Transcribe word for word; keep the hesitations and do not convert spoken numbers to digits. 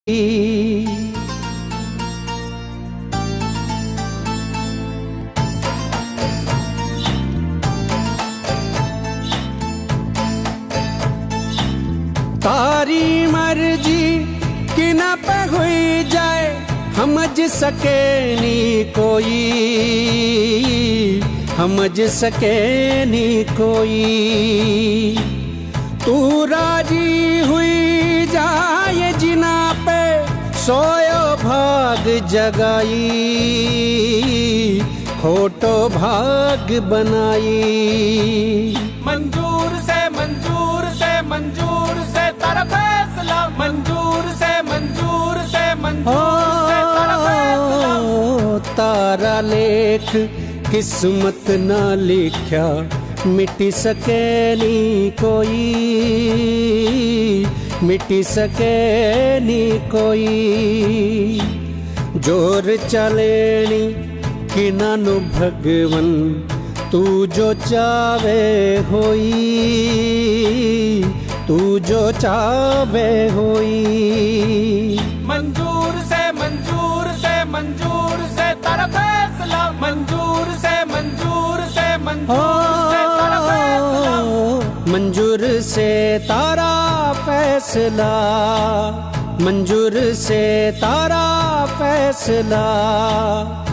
तारी मर्जी कि न पे हुई जाए समझ सके नी कोई, समझ सके नी कोई। तू राजी हुई जाए जिना पे सोयो भाग जगाई, खोटो भाग बनाई। मंजूर से मंजूर से मंजूर से तेरा फैसला, मंजूर से मंजूर से मंजूर से तेरा फैसला। तारा लेख किस्मत ना लिखा मिट सके नी कोई, मिट सके नी कोई। जोर चलेनी कि नानु भगवन तू जो चावे होई, तू जो चावे होई। मंजूर से मंजूर से मंजूर से तेरा फैसला, मंजूर से मंजूर से मंजूर से तेरा फैसला। मंजूर से तारा फैसला, मंजूर से तारा फैसला।